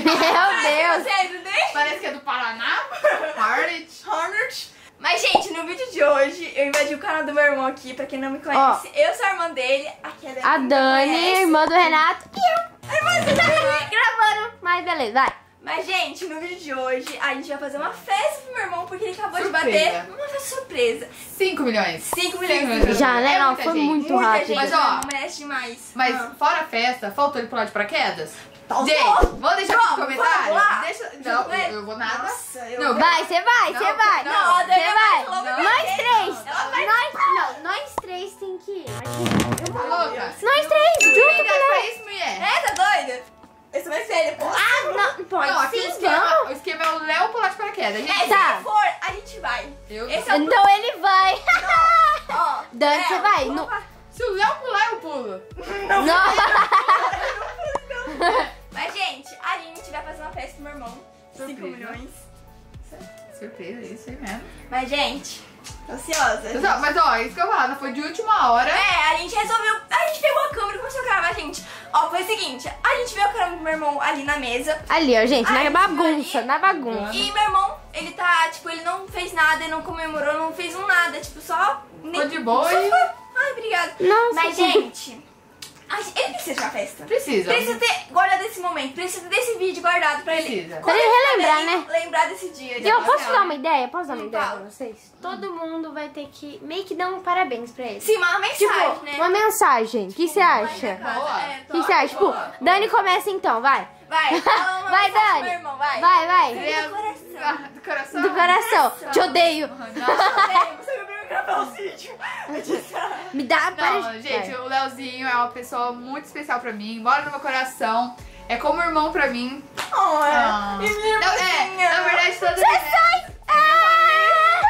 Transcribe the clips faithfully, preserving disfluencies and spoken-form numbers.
Meu Deus. Parece que é do Paraná. Hornet. Hornet. Mas, gente, no vídeo de hoje, eu invadi o canal do meu irmão aqui, pra quem não me conhece. Oh. Eu sou a irmã dele, aqui é a Dani, irmã do Renato. E eu. Irmã do Renato. Gravando. Mas beleza, vai. Mas, gente, no vídeo de hoje, a gente vai fazer uma festa pro meu irmão, porque ele acabou surpresa. de bater uma festa surpresa. cinco milhões. cinco milhões. Já, né? É não, foi gente. muito muita rápido. Gente, mas, ó, merece demais. Mas, ah. fora a festa, faltou ele pular de paraquedas? Tá gente, vamos deixar aqui no comentário? Vamos Deixa... Não, eu, eu vou nada. Nossa, eu não, vai, você vai, você vai. Não, você vai. Não, nós três. Vai. Nós, não, nós três tem que ir. Tá louca? Nós três, Não junto, tem idade pra isso, mulher. É, tá doida? Eu sou mais velha, pô. Ah, não, pode Não, aqui o sim, esquema, vamos. o esquema é o Léo pular de paraquedas. Gente, É, tá. se for, a gente vai. Eu... Esse é o Então ele vai. Não, ó. Dani, é, você vai? vamos Não. lá. Se o Léo pular, eu pulo. Não. Não. Mas, gente, a gente vai fazer uma festa pro meu irmão. cinco Surpresa. milhões. Surpresa, isso aí mesmo. Mas, gente, tô ansiosa. Mas, ó, mas, ó, isso que eu ia falar, não foi de última hora. É, a gente resolveu. A gente pegou a câmera e começou a gravar, gente. Ó, foi o seguinte: a gente viu a câmera do meu irmão ali na mesa. Ali, ó, gente, Ai, na bagunça, ali. na bagunça. E meu irmão, ele tá, tipo, ele não fez nada, ele não comemorou, não fez um nada. Tipo, só. Ficou de boa só e... foi. Ai, obrigada. Nossa. Mas, gente, a gente- ele precisa de uma festa. Precisa. Precisa ter guardado esse momento, precisa desse vídeo guardado pra ele. Precisa. Quando Pra ele relembrar, também né? Lembrar desse dia. E eu posso dar uma ideia? Posso dar uma Hum, ideia fala. pra vocês? Todo mundo vai ter que meio que dar um parabéns pra ele. Sim, uma mensagem, Tipo, né? uma mensagem. O que você acha? Boa. É, O que você acha? Tipo, Dani começa então, vai. Vai, fala uma Vai, mensagem pro Dani. meu irmão, vai. Vai, vai. Do coração. Ah, do coração? Do coração. coração. Te odeio. Não, Você não veio gravar o vídeo. Me dá para. não, gente, o Leozinho é uma pessoa muito especial pra mim, mora no meu coração, é como irmão pra mim. Oh, é. Ah. E minha Não, é, irmãzinha. na verdade, toda Você sai. Ah!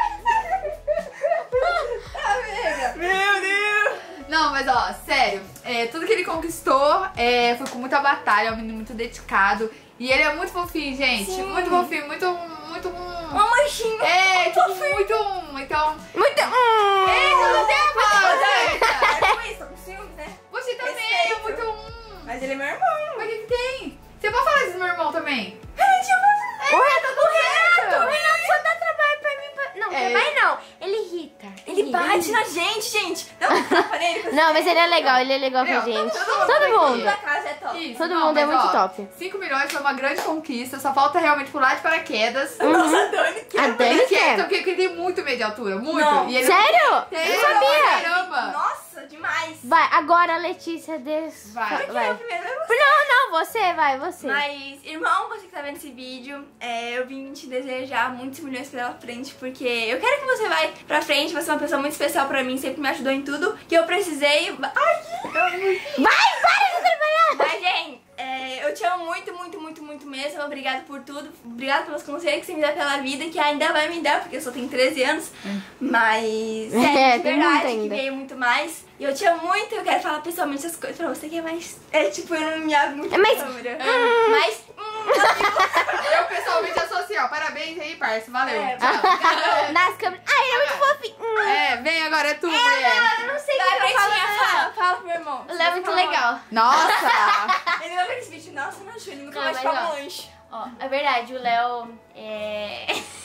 Amiga. Meu Deus. Não, mas ó, sério, é, tudo que ele conquistou é, foi com muita batalha, é um menino muito dedicado. E ele é muito fofinho, gente. Sim. Muito fofinho, muito, muito um. Uma manchinha. É, tipo, muito um. Então. Muito. Hum. Eita, não tem a voz, eita. É com isso, tô com ciúmes, né? Você também Respeito. é muito um. Mas ele é meu irmão. Mas o que, que tem? Você pode falar isso do meu irmão também? Gente, eu vou... O Renato, o Renato, o Renato só dá trabalho pra mim. Pra... Não, É. trabalho não. Ele irrita. Ele irrita. bate na gente, gente. Dá um tapa nele. com Não, mas ele é legal, ele é legal com a Meu, gente. todo Todo mundo mundo. aqui. Da casa é top. Isso, Todo não, mundo é mas, muito ó, top. cinco milhões foi uma grande conquista, só falta realmente pular de paraquedas. Nossa, a Dani que A Ele Dani quer, quer. porque ele tem muito medo de altura, muito. Não. E ele Sério? Tem, Eu sabia. Caramba. Nossa, demais. Vai, agora a Letícia des... Vai. Quem é o primeiro? É você. Não, não, você, vai, você. Mas, irmão, você que tá vendo esse vídeo, é, eu vim te desejar muitos milhões pela frente, porque eu quero que você vá pra frente, você é uma pessoa muito especial pra mim, sempre me ajudou em tudo que eu precisei. Ai, Vai, para de trabalhar. mas, gente, é, eu te amo muito, muito, muito, muito mesmo. Obrigado por tudo. Obrigado pelos conselhos que você me dá pela vida, que ainda vai me dar, porque eu só tenho treze anos. Mas, sério, É, de tem verdade, muito que ainda. veio muito mais. E eu te amo muito, eu quero falar pessoalmente as coisas pra você, que é mais... É tipo, eu não me abro muito É mais- na câmera. Mas, hum, meu Deus. Eu pessoalmente associo, ó. Parabéns aí, parça. Valeu. É, Tchau. Nas câmeras. Ai, ele é muito fofinho. Hum. É, vem agora, é tu, mulher. Eu não sei o Vai, que eu falo. Pretinha, fala, fala pro meu irmão. O Léo é muito Fala. legal. Nossa! Ele vai ver esse vídeo, nossa, não acho, ele nunca Não, mais mas, paga ó. lanche. Ó, é verdade, o Léo é...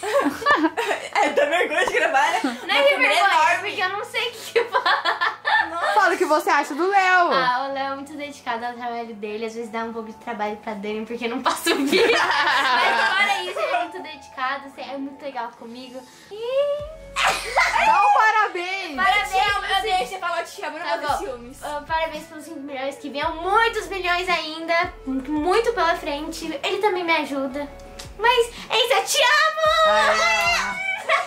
É, dá vergonha de gravar, né? Não é de vergonha, porque eu não sei o que falar. Fala o que você acha do Léo. Ah, o Léo é muito dedicado ao trabalho dele. Às vezes dá um pouco de trabalho pra Dani, porque não passa o vídeo. Mas fora isso, ele é muito dedicado, assim, é muito legal comigo. E... Dá um parabéns. Parabéns, Eu te amo, eu você- deixo você falar, eu te amo, eu Tá não vou ter bom. ciúmes. Ah, parabéns pelos cinco milhões, que venham muitos milhões ainda, muito pela frente. Ele também me ajuda. Mas é isso, eu te amo!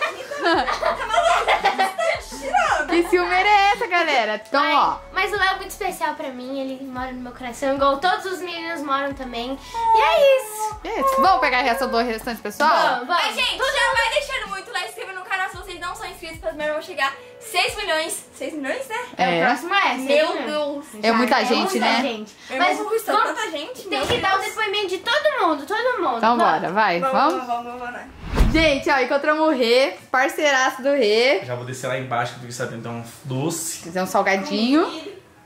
Que ciúme é essa, galera? Então, Ai, ó. mas o Léo é muito especial pra mim, ele mora no meu coração, igual todos os meninos moram também. E é isso. Isso. Vamos pegar a reação do restante pessoal? Vamos, vamos. Mas, gente, já vai deixando muito like, se inscreva no canal se vocês não são inscritos, para o meu irmão chegar seis milhões. seis milhões, né? É, o próximo é. Meu seis Deus. É muita Já, gente, muita né? gente. Meu Mas irmão conquistou vamos- tanta gente, tem meu que dar o Deus. depoimento de todo mundo, todo mundo. Então, Vamos. bora, vai. Vamos, Vamos? vamos, vamos, vamos, vamos. Gente, ó, encontramos o Rê, parceiraço do Rê. Já vou descer lá embaixo que eu fiquei sabendo, então um doce. Fazer um salgadinho.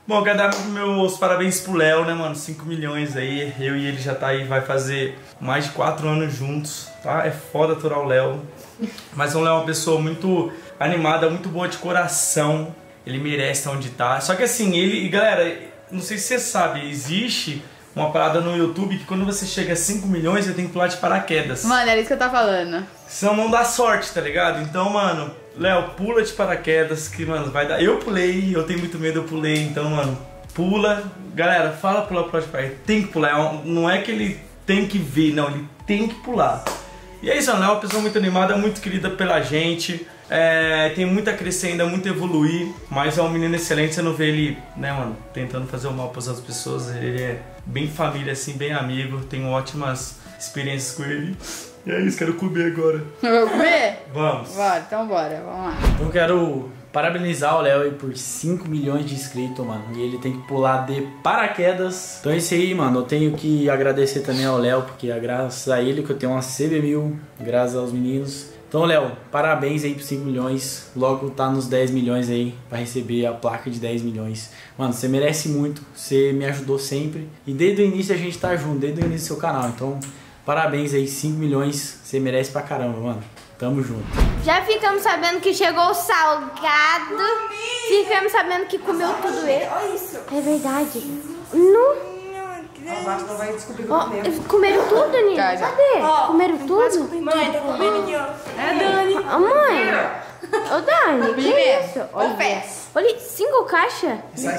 Bom, eu quero dar meus parabéns pro Léo, né, mano? cinco milhões aí. Eu e ele já tá aí, vai fazer mais de quatro anos juntos, tá? É foda aturar o Léo. Mas o Léo é uma pessoa muito animada, muito boa de coração. Ele merece estar onde tá. Só que assim, ele... Galera, não sei se você sabe, existe uma parada no YouTube que quando você chega a cinco milhões, você tem que pular de paraquedas. Mano, era isso que eu tava falando. Senão não dá sorte, tá ligado? Então, mano, Léo, pula de paraquedas que, mano, vai dar... Eu pulei, eu tenho muito medo, eu pulei. Então, mano, pula. Galera, fala pular, pular de paraquedas. Tem que pular. Não é que ele tem que ver, não. Ele tem que pular. E é isso, mano. É uma pessoa muito animada, muito querida pela gente. É, tem muito a crescer ainda, muito a evoluir. Mas é um menino excelente. Você não vê ele, né, mano, tentando fazer o mal para as outras pessoas. Ele é bem família, assim, bem amigo. Tenho ótimas experiências com ele. E é isso, quero comer agora. Vamos comer? Vamos. Bora, então bora, vamos lá. Eu quero parabenizar o Léo aí por cinco milhões de inscritos, mano. E ele tem que pular de paraquedas. Então é isso aí, mano. Eu tenho que agradecer também ao Léo, porque é graças a ele que eu tenho uma C B mil, graças aos meninos. Então, Léo, parabéns aí por cinco milhões. Logo tá nos dez milhões aí pra receber a placa de dez milhões. Mano, você merece muito. Você me ajudou sempre. E desde o início a gente tá junto, desde o início do seu canal. Então, parabéns aí, cinco milhões. Você merece pra caramba, mano. Tamo junto. Já ficamos sabendo que chegou o salgado. Ficamos sabendo que comeu tudo ele. Olha isso. É verdade. No... Basta vai descobrir Ó, comeram tudo, Nina? Já, já. Cadê? Ó, comeram tudo? Mãe, tá comendo aqui, ó. É, Dani. Ô, mãe. Ô, Dani, que isso? Olha, Confesso. olha, cinco caixas?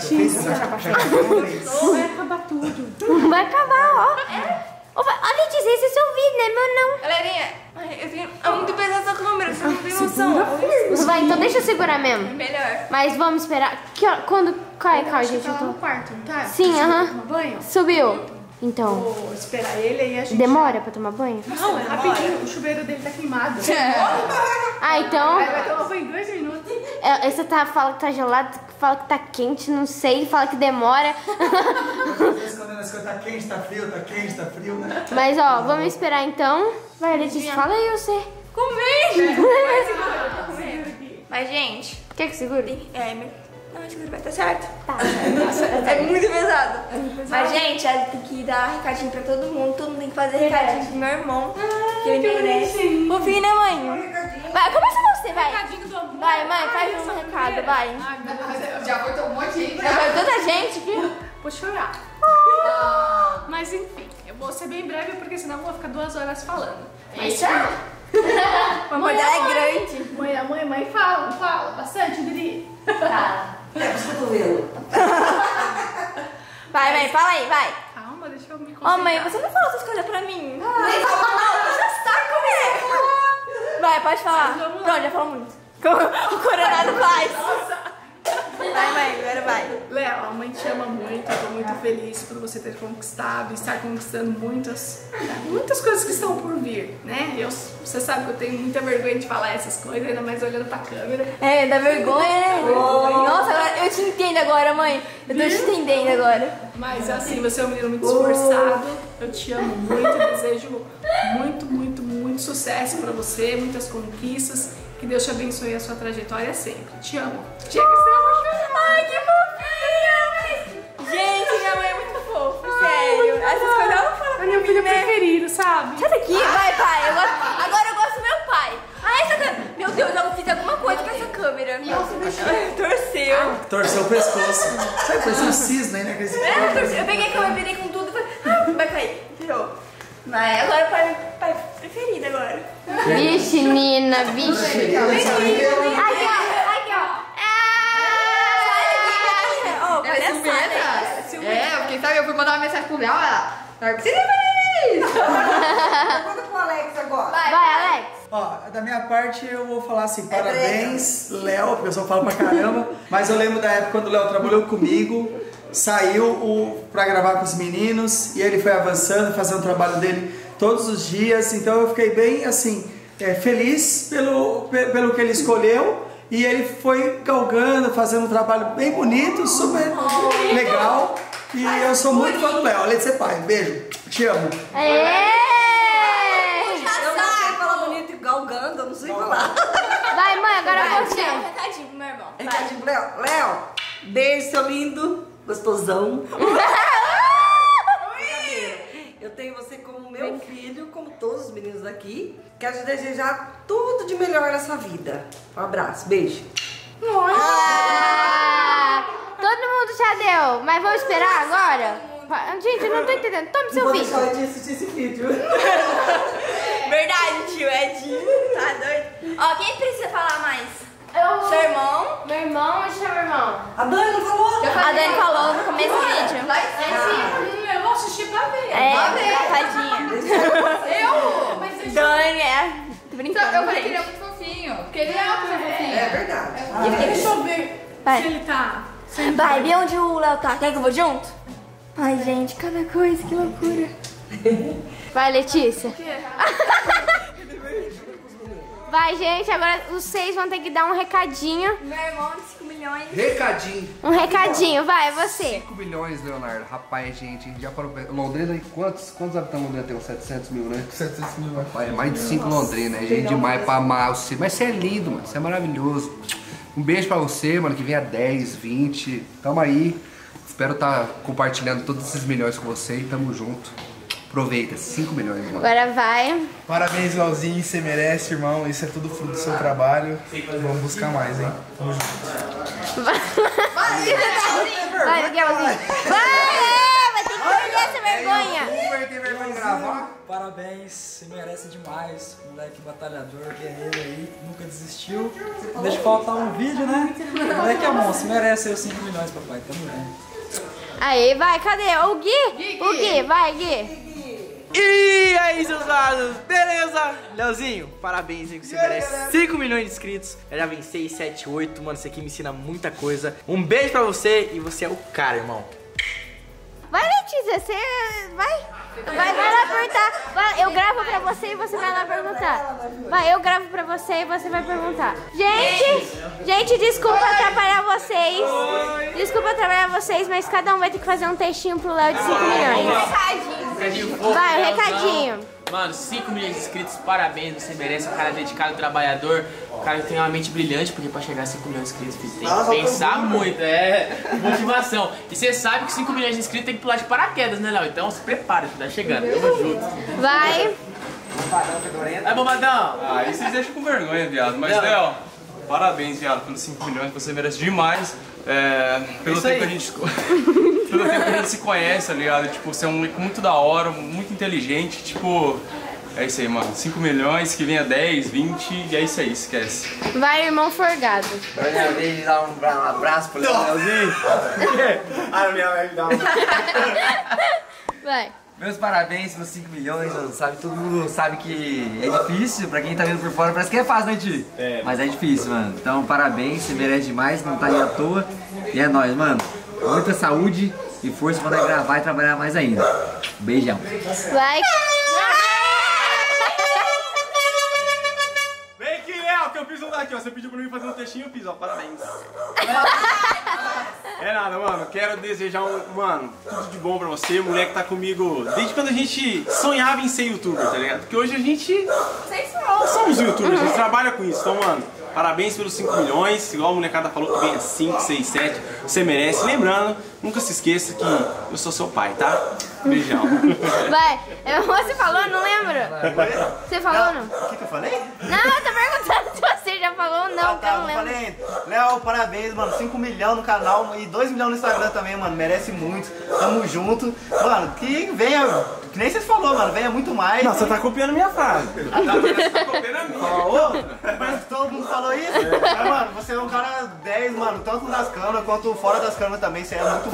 Vai acabar tudo. Vai acabar, ó. Ô, vai- Ó, Letícia, esse é seu vídeo, né? Meu não. Galerinha, ai, eu tenho... é muito pesado essa câmera, você não tem noção. Vai, então deixa eu segurar mesmo. Melhor. Mas vamos esperar. Que hora- quando cai, cai, gente? Tá Eu lá tô... no quarto, não tá? Sim, aham. Tomar banho? Subiu. Então, Vou esperar ele aí a gente... demora pra tomar banho? Não, é rapidinho. O chuveiro dele tá queimado. Ah, então... Aí vai tomar banho em dois minutos. É, essa tá, fala que tá gelado, fala que tá quente, não sei, fala que demora. Quando as coisas tá quente, tá frio, tá quente, tá frio, né? Mas ó, vamos esperar então. Vai, Letícia, fala aí você. Comer! Mas, gente... Quer que segure? É, meu... Não, acho que vai estar certo. Tá. É muito pesado. Mas, gente, ela tem que dar recadinho pra todo mundo. Todo mundo tem que fazer recadinho pro meu irmão. que ele merece. Fofinho, né, mãe? Vai, começa você, vai. Vai, mãe, faz um recado, vai. Já foi um monte de gente. Já vai tanta gente aqui. Vou chorar. Mas enfim, eu vou ser bem breve porque senão eu vou ficar duas horas falando. Mas tchau. A mãe dela é grande. Mãe, mãe, mãe, fala, fala bastante, Dri. Tá. Vai, mãe, fala aí, vai. Calma, deixa eu me Ó, concentrar. mãe, você não falou essas coisas pra mim. Não, já está comigo. Vai, pode falar. Pronto, já falou muito. O coronado faz. Vai, mãe, agora vai. Léo, a mãe te ama muito, eu tô muito feliz por você ter conquistado e estar conquistando muitas, muitas coisas que estão por vir, né? Eu, você sabe que eu tenho muita vergonha de falar essas coisas, ainda mais olhando pra câmera. É, dá vergonha, né? Nossa, agora eu te entendo agora, mãe. Eu tô te entendendo agora. Mas assim, você é um menino muito esforçado, eu te amo muito, eu desejo muito, muito, muito sucesso pra você, muitas conquistas, que Deus te abençoe a sua trajetória sempre. Te amo. Chega, senão eu vou chorar. Ai, que fofinha! Gente, minha mãe é muito fofa, sério. Essas coisas ela não fala pra É meu mim, filho né? preferido, sabe? Sai daqui, vai, pai. Eu gosto... Agora eu gosto do meu pai. Ah, essa câmera. Meu Deus, eu fiz alguma coisa com essa câmera. Torceu. Torceu o pescoço. Sabe, parece um cisne, né? Esse... É, torceu. Eu peguei a câmera, virei com tudo e falei, ah, vai cair. Tirou. Mas agora o pai, pai preferido agora. Vixe, Nina, vixe. Aqui, ó. Aqui, ó. Ah, Ela é ciumenta. É, porque sabe, eu fui mandar uma mensagem pro Léo, ela... Narcisa feliz! Conta com o Alex agora. Vai, Vai, Alex. Ó, da minha parte eu vou falar assim, parabéns, Léo, porque eu só falo pra caramba. Mas eu lembro da época quando o Léo trabalhou comigo, saiu o, pra gravar com os meninos, e ele foi avançando, fazendo o trabalho dele todos os dias. Então eu fiquei bem, assim, é, feliz pelo, pelo que ele escolheu. E ele foi galgando, fazendo um trabalho bem bonito, super legal. E eu sou muito fã do Léo, além de ser pai. Beijo, te amo. Aê! Eu não sei falar bonito e galgando, eu não sei falar. Vai, mãe, agora vai. você. Um recadinho pro meu irmão. Vai. Recadinho pro Léo. Léo, beijo, seu lindo. gostosão. Eu tenho você como meu filho, como todos os meninos aqui. Quero te desejar tudo de melhor nessa vida. Um abraço, beijo. Ah, todo mundo já deu, mas vamos esperar agora? Gente, eu não tô entendendo. Tome seu Vou vídeo. deixar de assistir esse vídeo. Verdade, tio Edinho. Tá doido? Ó, quem precisa falar mais? Eu... Seu irmão. Meu irmão, onde tá meu irmão? A Dani não falou? A Dani falou no começo do vídeo. Hum, eu vou assistir pra ver. É, tadinha. Eu? Mas eu Dani, é. Tô brincando, Então, eu falei que ele é gente. muito fofinho. Porque ele é muito fofinho. É verdade. Deixa eu ver Vai. se ele tá. Vai, vê onde o Léo tá. Quer que eu vou junto? Ai, gente, cada coisa, que loucura. Vai, Letícia. Vai, gente, agora os seis vão ter que dar um recadinho. Meu irmão de cinco milhões. Recadinho. Um recadinho, vai, você. cinco milhões, Leonardo. Rapaz, gente, já parou. Londrina, quantos, quantos habitantes Londrina tem? Uns setecentos mil, né? setecentos mil. Rapaz, é mais de cinco Londrina, é gente demais pra amar você. Mas você é lindo, mano, você é maravilhoso. Um beijo pra você, mano, que venha dez, vinte. Tamo aí. Espero estar compartilhando todos esses milhões com você e tamo junto. Aproveita, cinco milhões, mano. Agora vai. Parabéns, Leozinho, você merece, irmão. Isso é tudo fruto do seu trabalho. Vamos buscar mais, hein? Tamo junto. Vai, Miguelzinho. Vai, vai ter que perder essa vergonha. Tem vergonha de gravar? Parabéns, você merece demais. Moleque batalhador, guerreiro aí, nunca desistiu. Não deixa faltar um vídeo, né? Moleque é bom, você merece aí os cinco milhões, papai. Tamo junto. Aí, vai, cadê? O Gui? O Gui, vai, Gui. E aí, seus lados, beleza? Leozinho, parabéns, hein, que você merece cinco milhões de inscritos. Eu já vem seis, sete, oito, mano, isso aqui me ensina muita coisa. Um beijo pra você e você é o cara, irmão. Vai, Letícia, você vai. Vai, vai lá perguntar. Vai, eu gravo pra você e você vai lá perguntar. Vai, eu gravo pra você e você vai perguntar. Gente, gente, desculpa atrapalhar vocês. Desculpa atrapalhar vocês, mas cada um vai ter que fazer um textinho pro Léo de cinco milhões. Recadinho fofo, Vai, o Leozão. recadinho. Mano, cinco milhões de inscritos, parabéns, você merece. Um cara dedicado, trabalhador, um cara que tem uma mente brilhante, porque pra chegar a cinco milhões de inscritos, filho, tem que pensar muito, é motivação. E você sabe que cinco milhões de inscritos tem que pular de paraquedas, né, Léo? Então se prepara, que tá chegando, tamo junto. Vai. Vai, bombadão. Ah, aí vocês deixam com vergonha, viado. Mas, Léo, parabéns, viado, pelos cinco milhões, você merece demais. É, pelo tempo que a gente... Pelo tempo que a gente se conhece, tá ligado? Tipo, você é um moleque muito da hora, muito inteligente, tipo... É isso aí, mano. cinco milhões, que venha dez, vinte, e é isso aí, esquece. Vai, irmão forgado. Agora é minha vez de dar um abraço pro Leozinho. Ah, minha vez de dar um... Vai. Meus parabéns pelos cinco milhões, mano. Sabe, todo mundo sabe que é difícil, pra quem tá vendo por fora parece que é fácil, né, tio? É. Mas é difícil, mano. Então, parabéns, você merece demais, não tá aí à toa. E é nóis, mano. Muita saúde e força pra nós gravar e trabalhar mais ainda. Beijão. Vai. Vem aqui, Léo, que eu fiz um daqui, ó. Você pediu pra mim fazer um textinho, eu fiz, ó. Parabéns. É nada, mano. Quero desejar um, mano, tudo de bom pra você. Mulher que tá comigo desde quando a gente sonhava em ser youtuber, tá ligado? Porque hoje a gente... Nós somos youtubers, a gente trabalha com isso. Então, mano, parabéns pelos cinco milhões. Igual a molecada falou que venha cinco, seis, sete. Você merece. Lembrando, nunca se esqueça que eu sou seu pai, tá? Beijão. Vai. Você falou? Não lembro. Você falou não? O que, que eu falei? Não, eu tô perguntando se você já falou ou não, Ah, que eu tá, não eu lembro. falei, Léo, parabéns, mano, cinco milhões no canal e dois milhões no Instagram também, mano, merece muito, tamo junto, mano, que venha, que nem vocês falou, mano, venha muito mais. Não, você tá copiando minha frase. Você tá copiando a minha. Parece que todo mundo falou isso, mas, mano, você é um cara dez, mano, tanto nas câmeras quanto fora das câmeras também, você é muito...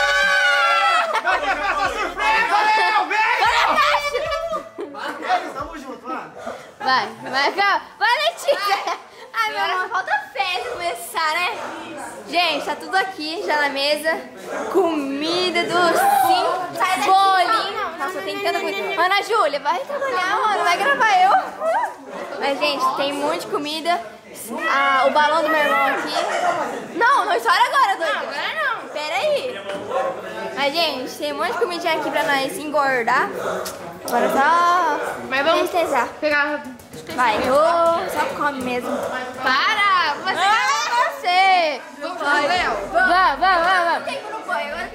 Tamo junto, mano. Vai, vai, calma. Vai, Letícia. Ai, meu amor, falta fé pra começar, né? Gente, tá tudo aqui já na mesa. Comida, docinho, bolinho. Nossa, tem tanta coisa. Ana Júlia, vai trabalhar, mano. Vai gravar eu. Mas, gente, tem um monte de comida. Ah, o balão do meu irmão aqui. Não, não estoura agora, doido. Não, agora não. Pera aí. Mas, gente, tem um monte de comidinha aqui pra nós engordar. Agora só... Mas vamos festejar. Pegar... Vai, oh, só come mesmo. Para! Você! Ah, você! Vai, Léo. Vai, vai, vai, vai. Tem grupo aí, agora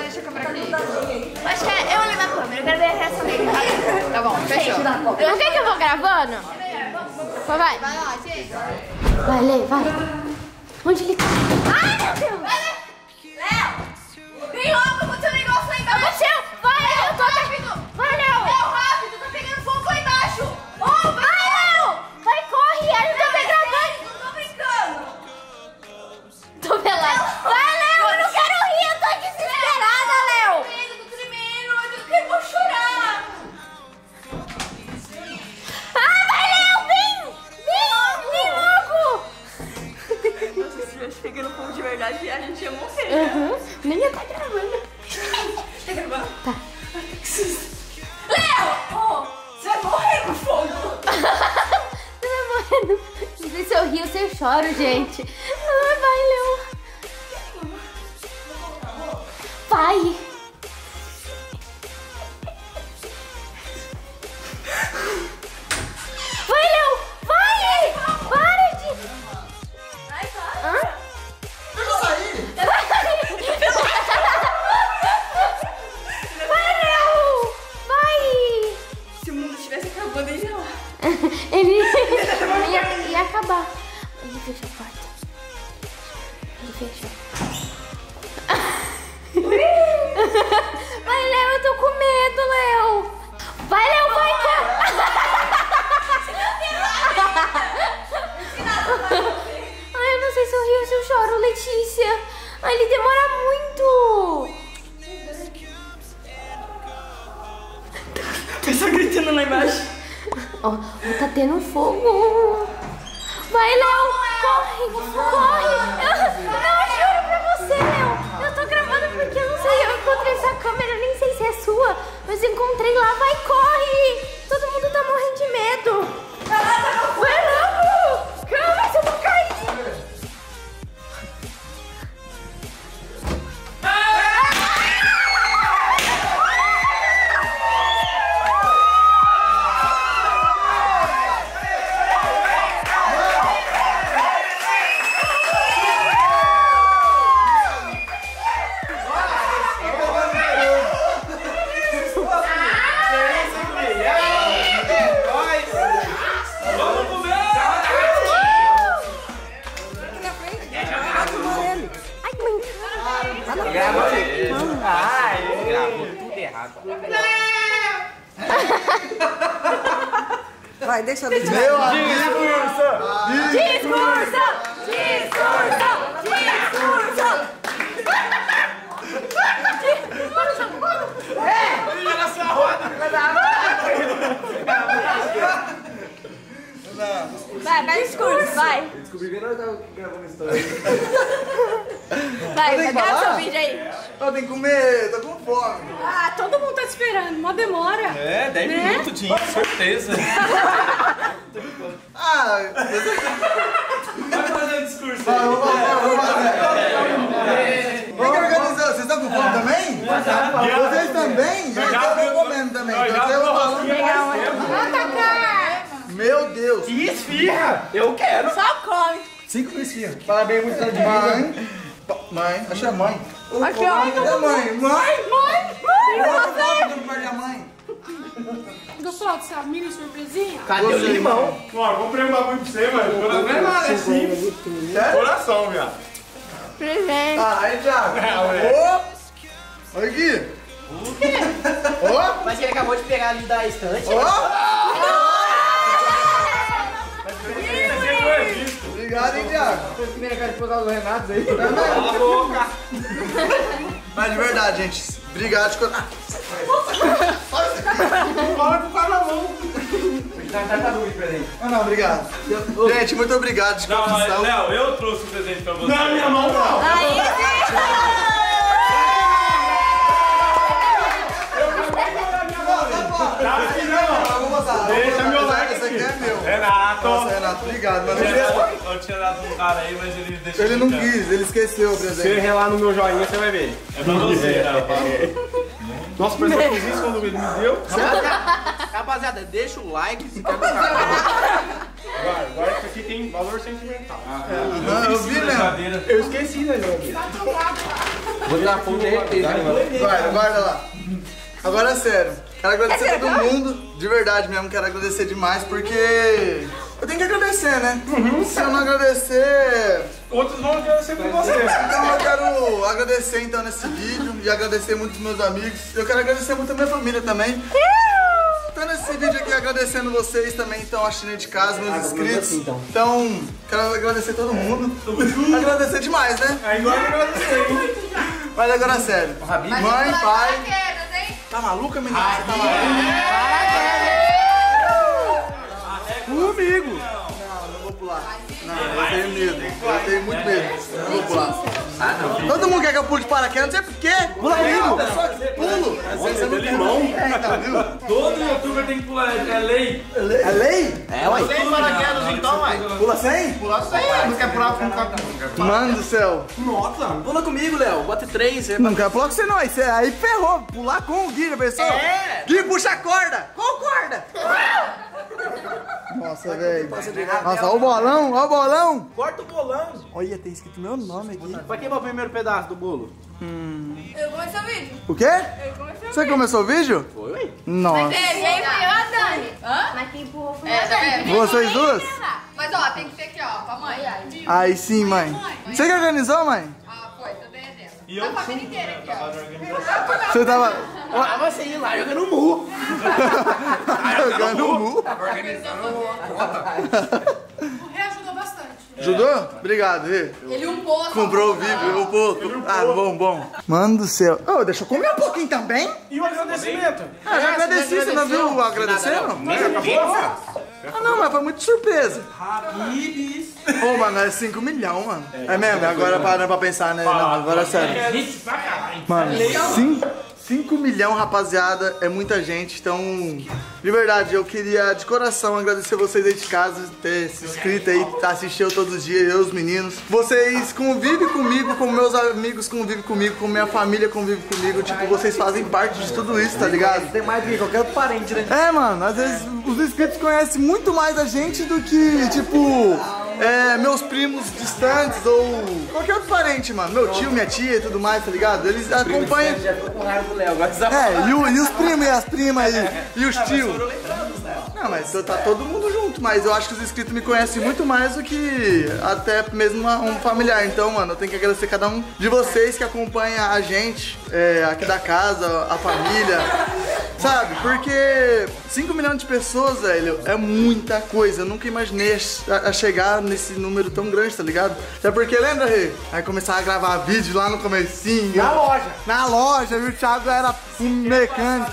deixa a câmera aqui. Acho que é, eu vou levar a câmera, eu quero ver a reação dele. Tá bom, fechou. Não quer que eu vou gravando? Vai, vai. Vai lá, gente. Vai, Lê, vai. Onde ele tá? Ai, meu Deus! Léo! Vem logo, aconteceu um negócio lá embaixo! Aconteceu! Vai, Léo, eu tô rápido! Vai, Léo! Léo, rápido, tá pegando fogo lá embaixo! Oh, vai, Léo! Vai, corre! Eu não tô me gravando! Não tô brincando! Tô pelado! Vai, Léo! Eu não quero rir! Eu tô desesperada, Léo! Eu tô tremendo, eu quero vou chorar! Ah, vai, Léo! Vem! Vem! Vem logo! Nossa, se tivesse pegando fogo de verdade, a gente ia morrer. Uhum. Nem ia tá gravando. Tá gravando? Tá. Léo! Oh, você vai morrer no fogo! Você vai morrendo. Não sei se eu rio ou se eu choro, gente. Ah, vai, Léo. Vai. Vai, Léo. Vai. Para de... Ai, para. Hã? Vai, Léo. Vai. Se o mundo estivesse acabando, ele ia lá. Ele ia, ia acabar. Ele fechou a porta. Ele fechou. Vai, Léo, eu tô com medo, Léo. Vai, Léo, vai, cara. Ai, eu não sei se eu rio ou se eu choro, Letícia. Ai, ele demora muito. Eu só gritando lá embaixo. Ó, oh, tá tendo fogo. Vai, Léo, corre, corre. Eu, não, eu juro pra você, Léo. Eu tô gravando porque eu não sei, eu encontrei essa câmera, eu nem sei se é sua, mas eu encontrei lá. Vai, corre. Todo mundo tá morrendo de medo. Vai logo. Calma, se eu vou cair. Vai, deixa eu ver. Meu amigo! Discurso! Discurso! Discurso! Discurso! É! Brilha na sua roda! Vai, vai, discurso, vai. Eu descobri que nós tava gravando a história. Vai, Eu tenho que grava falar? seu vídeo aí. Eu tenho que comer, tô com fome. Ah, todo mundo tá te esperando, mó demora. É, dez Né? minutos, Dinho, certeza. Ah, Vai fazer o discurso ah, vamos fazer, aí. vamos fazer. Quem que organizou? Vocês estão com fome também? Vocês também? Já estão comendo também. Então eu vou falar. Meu Deus. Que esfirra! Eu quero! Só come. Cinco mil esfirras. Parabéns, muito de mãe. Mãe, acho que é mãe. Aqui, ó. Cadê a mãe? Mãe! Mãe, mãe, você. Não perde a mãe. Gostou dessa mini surpresinha? Cadê o limão? Ó, comprei um bagulho pra você, mano. Não é nada, é simples. Coração, viado. Presente. Ah, aí, Thiago. Ô! Olha aqui. Ô! Mas ele acabou de pegar ali da estante. Ó! Obrigado, hein, Thiago. Foi a primeira cara de pegar o Renato aí. Cala a boca. Mas de verdade, gente. Obrigado de coração. Fala com o cara na mão. Ah, não, obrigado. Gente, muito obrigado de Não, mas, coração. Léo, eu trouxe um presente pra você. Não, minha mão não. Aí, Deixa meu like Esse aqui é meu. Renato. Nossa, Renato, obrigado. Mas Eu não tinha- Eu tinha dado um cara aí, mas ele deixou. ele não de canto. quis, ele esqueceu o Se você presente. relar no meu joinha, você vai ver. É pra você, rapaz. Nossa, parece que eu fiz isso quando ele me deu. Rapaziada, deixa o like se quer do canal. Vai, agora isso aqui tem valor sentimental. Ah, eu vi, né? Brincadeira. Eu esqueci, né, João? tá tomado lá. Vou dar fogo de repente, mano. Guarda, guarda lá. Agora é sério. Quero agradecer a todo mundo, de verdade mesmo, quero agradecer demais, porque eu tenho que agradecer, né? Uhum. Se eu não agradecer... Outros vão agradecer por você. Então eu quero agradecer então nesse vídeo e agradecer muito os meus amigos. Eu quero agradecer muito a minha família também. Então nesse vídeo aqui agradecendo vocês também, então assistindo aí de casa, meus inscritos. Então, quero agradecer todo mundo. Agradecer demais, né? Aí agora eu agradecer. Mas agora é sério. Mãe, pai... Tá maluca, menina? Você tá maluca? Comigo! Não, não vou pular. Não, eu tenho medo. Eu tenho muito medo. Não vou pular. Todo mundo quer que eu pule de paraquedas, não sei por quê. Pula comigo. Pulo. Você não tem mão. Todo youtuber tem que pular, é lei. É lei? É lei? É, ué. Sem paraquedas então, ué. Pula sem? Pula sem. Não quer pular com o Mano do céu. Nossa, pula comigo, Léo. Bota três. Não quero pular com você não. Aí, você, aí ferrou. Pular com o Gui, já pensou? É. Gui, puxa a corda. Qual corda? Nossa, velho. Nossa, olha o bolão, olha o bolão. Corta o bolão. Olha, tem escrito meu nome aqui. Vai queimar o primeiro pedaço do bolo. Hum. Eu comecei o vídeo. O quê? Eu comecei o Você começou o vídeo? Foi, ué. Nossa. Quem foi eu, a Dani. Hã? Mas quem empurrou foi É, a tá Dani. vendo? Vocês duas? Mas ó, tem que ser aqui, ó, pra mãe. Aí sim, mãe. Você que organizou, mãe? Ah, foi, tô dentro. E eu? A família inteira aqui, ó. Você tava... Ah, você ir lá jogando murro. Jogando mu. Organizando a O Rê ajudou bastante. Ajudou? Obrigado, Rê. Ele upou. Comprou o vídeo, um pouco. Ah, bom, bom. Mano do céu. Ô, deixa eu comer um pouquinho também. E o agradecimento? Ah, já agradeci, você não viu o agradecendo? Mas acabou? Ah, não, mas foi muito surpresa. Habibs. Ô, mano, é cinco milhões, mano. É mesmo, agora parando pra pensar, né? Não, agora é sério. Mano, cinco milhões, rapaziada, é muita gente. Então, de verdade, eu queria de coração agradecer vocês aí de casa, ter se inscrito aí, assistiu todos os dias, eu, os meninos. Vocês convivem comigo, como meus amigos convivem comigo, como minha família convive comigo. Tipo, vocês fazem parte de tudo isso, tá ligado? Tem mais do que qualquer outro parente, né? É, mano, às vezes os inscritos conhecem muito mais a gente do que, tipo, é, meus primos distantes ou qualquer outro parente, mano. Meu tio, minha tia e tudo mais, tá ligado? Eles acompanham. Já ficou com raiva do Léo, agora você É, e, o, e os primos e as primas aí, e os tios. Não, mas tá todo mundo junto, mas eu acho que os inscritos me conhecem muito mais do que até mesmo uma, um familiar. Então, mano, eu tenho que agradecer cada um de vocês que acompanha a gente, é, aqui da casa, a família, sabe? Porque cinco milhões de pessoas, velho, é muita coisa. Eu nunca imaginei a, a chegar nesse número tão grande, tá ligado? Até porque, lembra, Rê? Aí começar a gravar vídeo lá no comecinho. Na loja. Na loja, e o Thiago era um mecânico.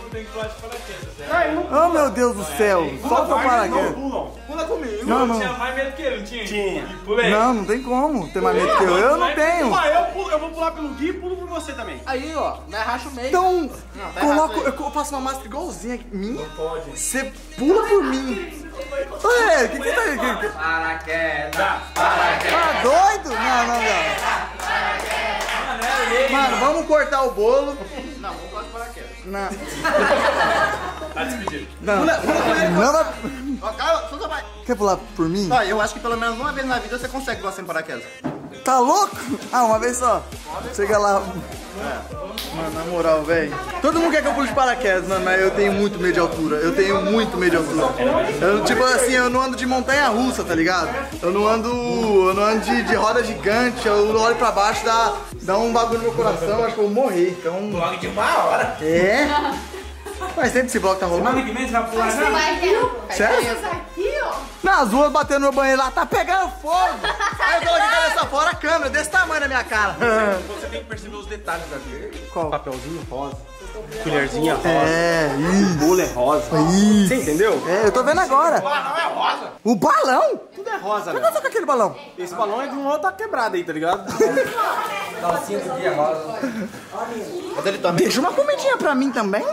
Oh, meu Deus do céu. Solta o paraquedas. Pula comigo. Não, não. Tinha mais medo que ele, não tinha? Tinha. Pulei. Não, não tem como ter mais medo que eu. Eu não tenho. Ah, eu, pulo, eu vou pular pelo Gui e pulo por você também. Aí, ó, não é racha o meio. Então, Não, tá coloco, errado eu faço uma máscara igualzinha aqui. Minha? Você pula por mim. Ué, o que que tá aí? Que- que- Paraquedas. Tá doido? Não, não, não. Mano, vamos cortar o bolo. Não, vou pular de paraquedas. Não. Tá despedido. Não. Pula, pula com ele. Não vai... Ó, Carla, solta mais. Quer pular por mim? Ó, eu acho que pelo menos uma vez na vida você consegue pular sem paraquedas. Tá louco? Ah, uma vez só. Chega lá. Mano, na moral, velho. Todo mundo quer que eu pule de paraquedas, mano, mas eu tenho muito medo de altura. Eu tenho muito medo de altura. Eu, tipo assim, eu não ando de montanha russa, tá ligado? Eu não ando. Eu não ando de, de roda gigante, eu olho pra baixo, dá, dá um bagulho no meu coração, acho que eu vou morrer. Então. Vlog de uma hora. É? Faz tempo esse bloco tá rolando. Semana que vem você vai pular já? Sério? Nas ruas batendo no meu banheiro lá, tá pegando fogo! Aí eu coloquei a cabeça fora, a câmera desse tamanho na minha cara. Você tem que perceber os detalhes da vida. Qual? Papelzinho rosa. Colherzinha rosa. É, isso. O bolo é rosa. Isso. Você entendeu? É, eu tô vendo agora. O balão é rosa. O balão? Tudo é rosa, O que né? aconteceu com aquele balão? Esse balão é de uma outra quebrada aí, tá ligado? Calcinha do Gui é rosa. Mas ele também. Deixa uma comidinha pra mim também.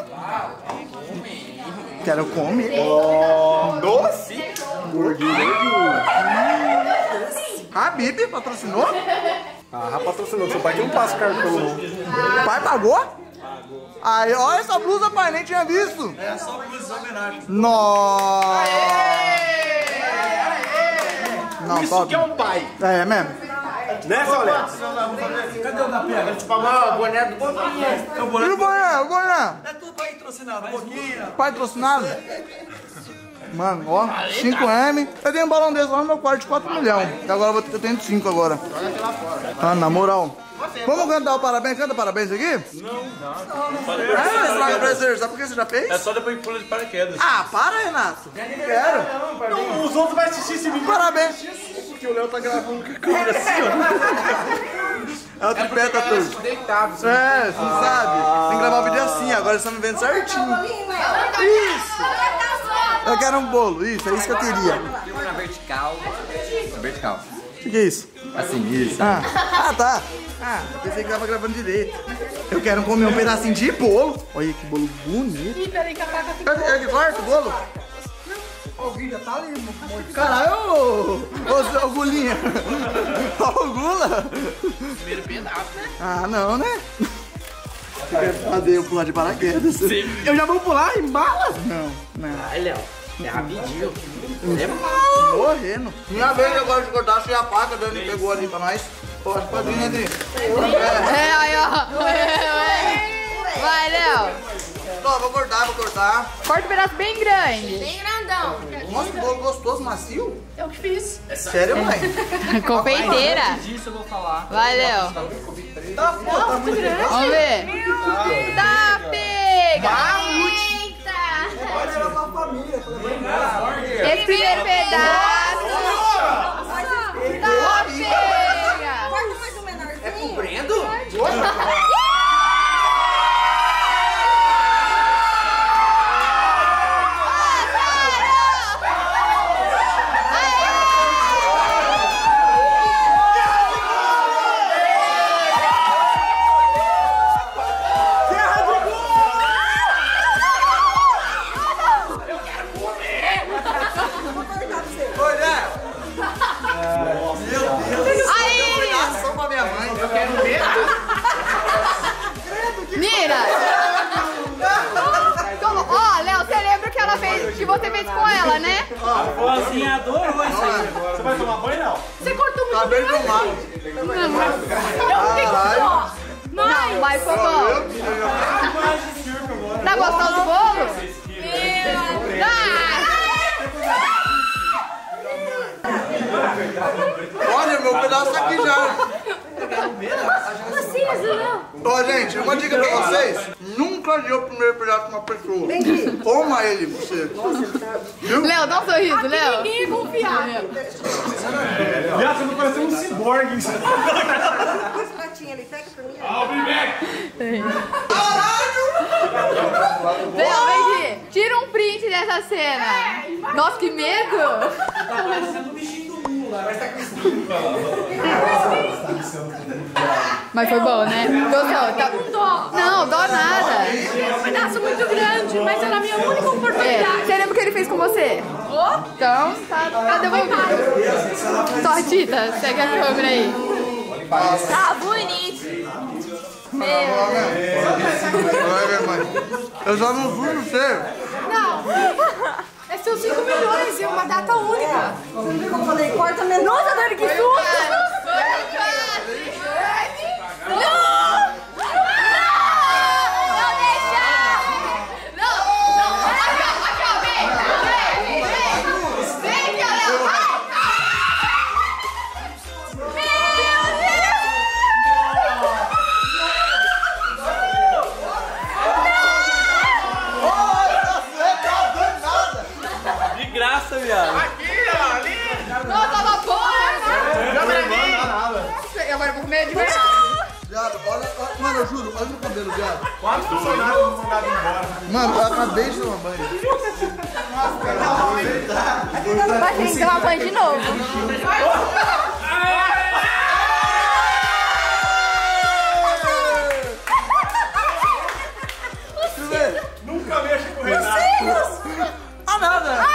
Quero comer. Doce. A Bibi patrocinou? Ah, patrocinou. Seu pai que não passa o cartão. O pai pagou? Aí, olha essa blusa, pai, nem tinha visto. É só blusa de homenagem. Nossa. Não, Isso top. que é um pai. É mesmo. Né, seu Léo? Cadê o da pega? Te pagou o boné do Boquinha. E o boné? O boné? É tudo patrocinado. Boquinha. Patrocinado? Mano, ó, cinco M. Eu tenho um balão desse lá no meu quarto de quatro milhões. E agora eu, vou, eu tenho cinco agora. Ah, na moral. Vamos cantar o parabéns? Canta parabéns aqui? Não, não. É, prazer. Sabe por que você já fez? É só depois que pula de paraquedas. Ah, para, Renato. Não quero. Não, os outros vão assistir esse vídeo. Parabéns. Porque o Léo tá gravando com a câmera assim, ó. É o tripé, tá tudo. Deitado. É, você não sabe. Tem que gravar o vídeo assim, agora eles estão me vendo certinho. Isso. Eu quero um bolo, isso, é isso que eu queria. Na vertical. Na vertical. O que, que é isso? Assim, isso. Ah, ah tá. Ah, pensei que tava gravando direito. Eu quero comer um pedacinho de bolo. Olha que bolo bonito. Ih, peraí que a faca ficou. Cadê? É que corta o bolo? O Guilha tá ali, caralho, ô, ô, ô Gulinha. Ô, Gula. Primeiro pedaço, né? Ah, não, né? Você quer fazer eu pular de paraquedas? Sim. Eu já vou pular em bala? Não, não. Ai, Léo, é rapidinho. É mal. Morrendo. Minha vez agora de cortar, achei a faca, a Dani pegou ali pra nós. Pode, pode vir, Adri. É, aí, ó. Vai, Léo. Ó, vou cortar, vou cortar. Corta um pedaço bem grande. Bem grandão. Nossa, que bolo gostoso, macio. Eu que fiz. Sério, mãe? Confeiteira. Antes disso eu vou falar. Vai, Léo. Tá, pô, tá muito grande. Vamos ver. Tá, pega. Eita. Pode levar pra família, pra levar em casa. Esse primeiro pedaço. Tá, pega. Corta mais um menorzinho. É compreendo? Que você fez com ela, né? A vozinha adorou isso aí. Você vai tomar banho, não? Você cortou muito Acabei grande. de tomar. Não, mas eu fiquei com dó. Não, mas foi bom. Tá gostando do bolo? Olha, meu pedaço tá aqui já. Ó, gente, uma dica pra vocês. Nunca dê o primeiro pedaço pra uma pessoa. Toma ele, você. Viu? Léo, dá um sorriso, Léo. Ninguém é confiável. Viado, você não parece um ciborgue. Esse pratinho ali, pega pra mim. I'll be back. Léo, vem aqui. Tira um print dessa cena. Nossa, que medo. Tá parecendo um bichinho do mundo lá. Mas tá Mas foi bom, né? Gostou? Tá... Dó. Não, dó nada. É um pedaço muito grande, mas era a minha única É. oportunidade. Você lembra o que ele fez com você? Então, tá, tá devolvido. Sortita, segue a câmera aí. Tá bonito. Olha, mãe. Eu já não juro você. Não. É seus cinco milhões e uma data única. Você não viu como eu falei? Corta menor. Nossa, Dani, que susto! Graça, viado. Aqui, ó, ali. Nossa, tava boa, né? Câmera ali. Agora eu vou comer de verdade. Viado, olha, olha, mano, eu juro, olha o cabelo, viado. Quatro funcionários não mandaram embora. Mano, eu acabei de tomar banho. Vai ter que tomar banho de novo. Deixa eu ver. Nunca mexa com o Renato. Ah, nada.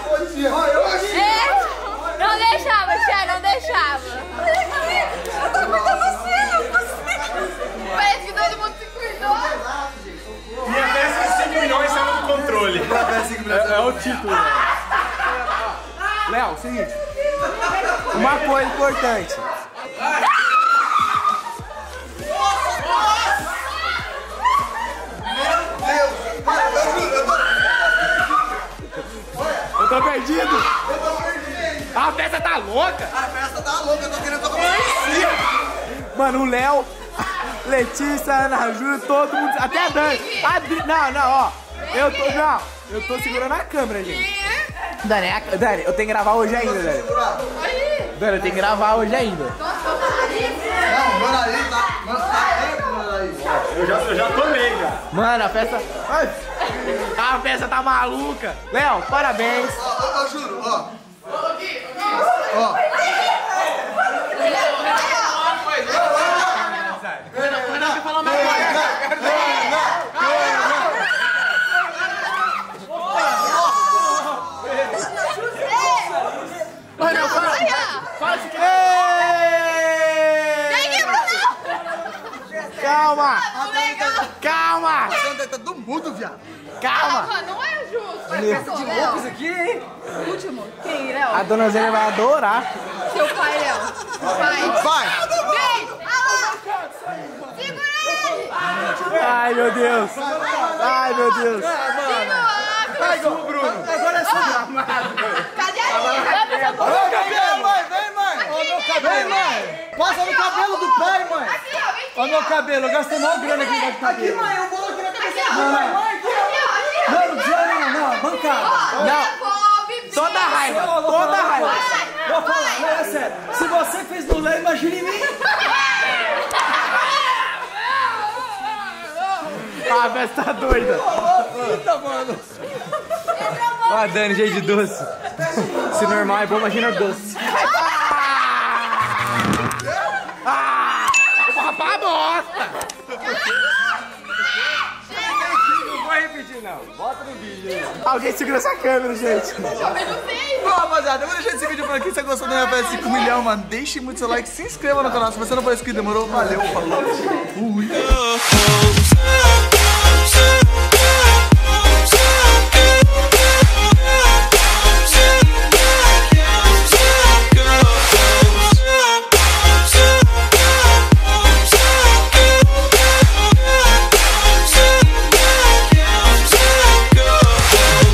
Não deixava, Tia, não deixava. o seguinte. Uma coisa importante. Eu tô perdido. Eu tô perdido. A festa tá louca. A festa tá louca, eu tô querendo tocar uma dancinha. Mano, o Léo, Letícia, Ana Júlia, todo mundo. Até a Dani. A Dri... Não, não, ó. Eu tô. Não, eu tô segurando a câmera, gente. Dani, a... Dani, eu tenho que gravar hoje ainda, Dani. Dani, eu tenho que gravar hoje ainda. Não, meu nariz tá. Mano, tá dentro do meu nariz. Eu já, eu já tomei, cara. Mano, a festa. Ai, a festa tá maluca. Léo, parabéns. Ó, ó, eu juro, ó. Ó. Olha, fala. Fala se Calma! Calma! Tá do mundo, viado. Calma! Não é justo. Meu. De louco isso aqui, hein? Último. Quem, Léo? A dona Zélia vai adorar. Seu pai, Léo. Pai. Vai! Vem! Segura ele! Ai, meu Deus! Ai, meu Deus! Vai, Bruno! Agora é sua! Cadê a minha? Ô, meu cabelo, mãe! Vem, mãe! Ô, meu cabelo, mãe! Passa no cabelo do pai, mãe! Aqui, ó, vem aqui. Ó, meu cabelo, eu gastei mó grana aqui no cabelo. Aqui, mãe, eu vou aqui na cabeça da mãe! Não, não, não, bancada! Devolve, Toda raiva! Toda raiva! Vou falar, não, é sério. Se você fez no Léo, imagine em mim! A festa tá doida! Puta, mano! Ó, a Dani, jeito de doce. Se normal é bom, imagina doce. Ah! Rapaz, bosta! Não vou repetir, não. Bota no vídeo aí. Alguém segura essa câmera, gente. Bom, rapaziada, eu vou deixar esse vídeo por aqui. Se você gostou da minha festa de cinco milhões, mano, deixe muito seu like, se inscreva no canal. Se você não for inscrito, demorou? Valeu, falou. Fui.